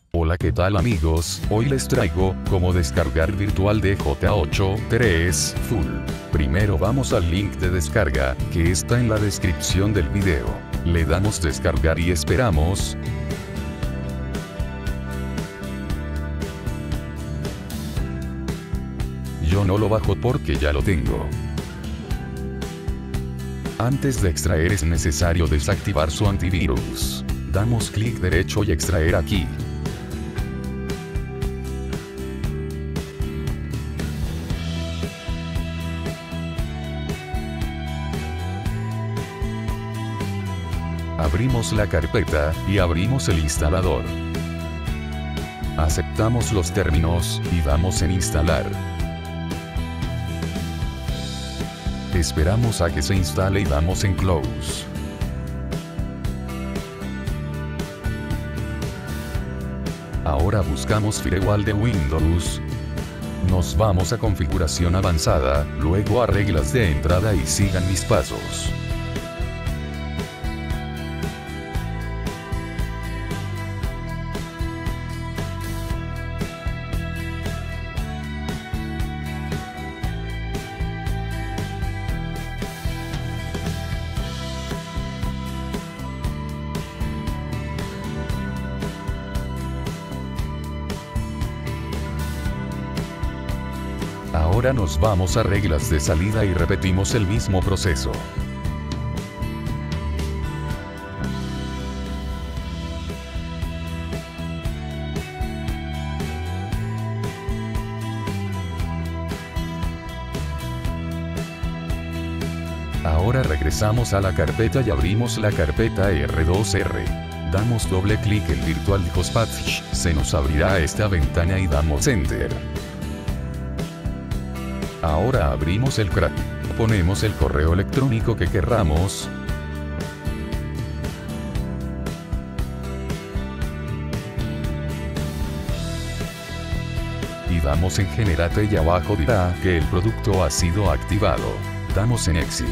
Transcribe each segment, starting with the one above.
Hola, ¿qué tal amigos? Hoy les traigo cómo descargar virtual de GTA 8 3 Full. Primero vamos al link de descarga, que está en la descripción del video. Le damos descargar y esperamos. Yo no lo bajo porque ya lo tengo. Antes de extraer es necesario desactivar su antivirus. Damos clic derecho y extraer aquí. Abrimos la carpeta, y abrimos el instalador. Aceptamos los términos, y damos en instalar. Esperamos a que se instale y damos en close. Ahora buscamos Firewall de Windows. Nos vamos a configuración avanzada, luego a reglas de entrada y sigan mis pasos. Ahora nos vamos a reglas de salida y repetimos el mismo proceso. Ahora regresamos a la carpeta y abrimos la carpeta R2R. Damos doble clic en Virtual Hotspot, se nos abrirá esta ventana y damos Enter. Ahora abrimos el crack. Ponemos el correo electrónico que querramos. Y damos en Generate y abajo dirá que el producto ha sido activado. Damos en Exit.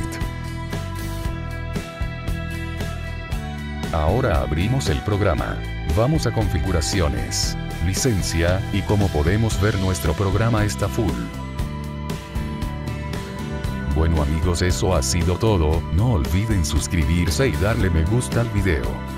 Ahora abrimos el programa. Vamos a configuraciones, licencia, y como podemos ver nuestro programa está full. Bueno amigos, eso ha sido todo. No olviden suscribirse y darle me gusta al video.